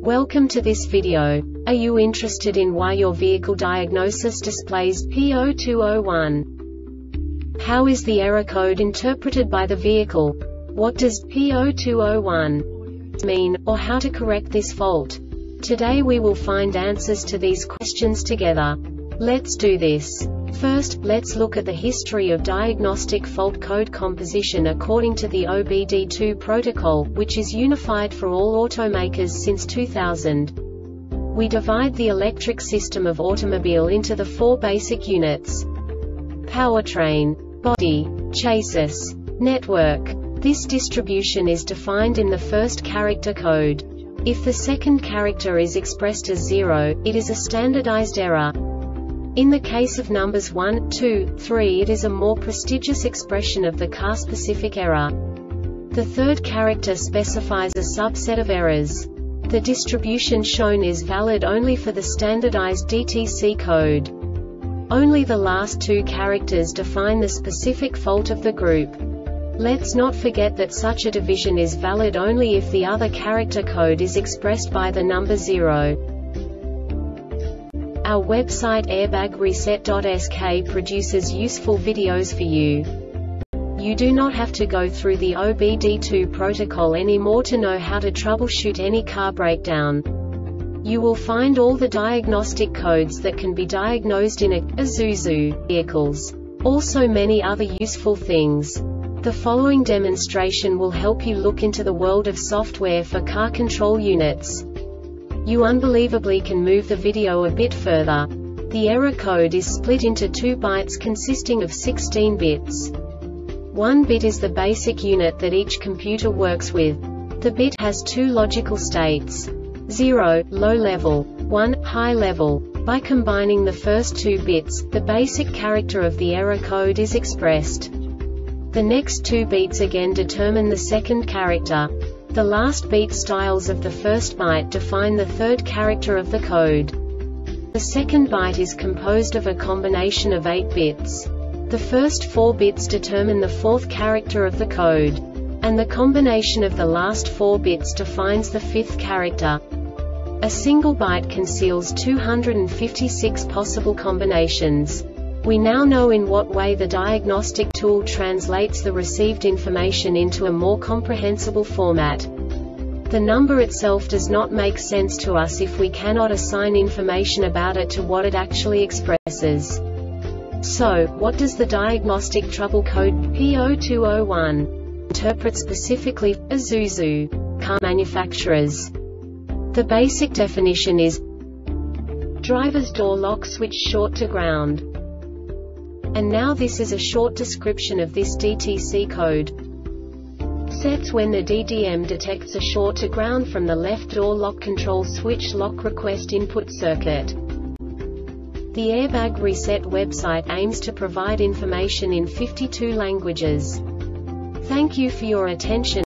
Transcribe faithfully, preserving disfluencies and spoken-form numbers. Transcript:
Welcome to this video. Are you interested in why your vehicle diagnosis displays P zero two zero one? How is the error code interpreted by the vehicle? What does P zero two zero one mean, or how to correct this fault? Today we will find answers to these questions together. Let's do this. First, let's look at the history of diagnostic fault code composition according to the O B D two protocol, which is unified for all automakers since two thousand. We divide the electric system of automobile into the four basic units: powertrain, body, chassis, network. This distribution is defined in the first character code. If the second character is expressed as zero, it is a standardized error. In the case of numbers one, two, three, it is a more prestigious expression of the car-specific error. The third character specifies a subset of errors. The distribution shown is valid only for the standardized D T C code. Only the last two characters define the specific fault of the group. Let's not forget that such a division is valid only if the other character code is expressed by the number zero. Our website airbag reset dot S K produces useful videos for you. You do not have to go through the O B D two protocol anymore to know how to troubleshoot any car breakdown. You will find all the diagnostic codes that can be diagnosed in a Isuzu vehicles. Also many other useful things. The following demonstration will help you look into the world of software for car control units. You unbelievably can move the video a bit further. The error code is split into two bytes consisting of sixteen bits. One bit is the basic unit that each computer works with. The bit has two logical states: zero, low level, one, high level. By combining the first two bits, the basic character of the error code is expressed. The next two beats again determine the second character. The last beat styles of the first byte define the third character of the code. The second byte is composed of a combination of eight bits. The first four bits determine the fourth character of the code. And the combination of the last four bits defines the fifth character. A single byte conceals two hundred fifty-six possible combinations. We now know in what way the diagnostic tool translates the received information into a more comprehensible format. The number itself does not make sense to us if we cannot assign information about it to what it actually expresses. So, what does the diagnostic trouble code P zero two zero one interpret specifically for Isuzu car manufacturers? The basic definition is driver's door lock switch short to ground. And now this is a short description of this D T C code. Sets when the D D M detects a short to ground from the left door lock control switch lock request input circuit. The Airbag Reset website aims to provide information in fifty-two languages. Thank you for your attention.